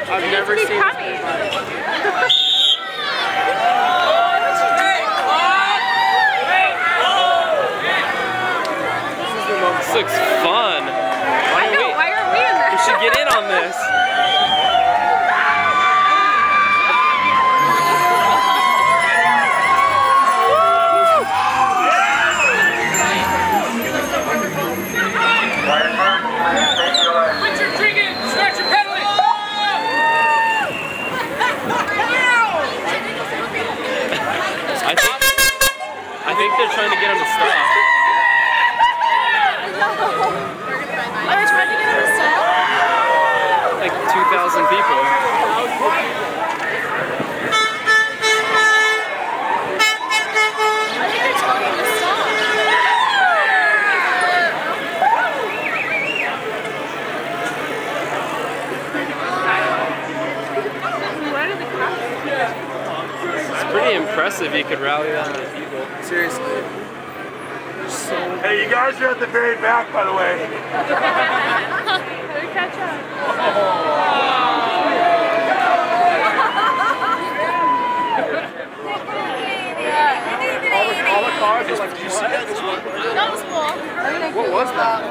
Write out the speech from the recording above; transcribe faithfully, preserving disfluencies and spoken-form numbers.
I've never seen this. This looks fun. Why I know, we, why are we in this? we should get in on this. I think, I think they're trying to get him to stop. Are they trying to get him to stop? Like two thousand people. I think they're telling him to stop. Where did the crowd go? It's pretty impressive you could rally that many people. Seriously. So Hey, you guys are at the very back, by the way. How do we catch up? All the, all the cars are like, That was cool. what was that?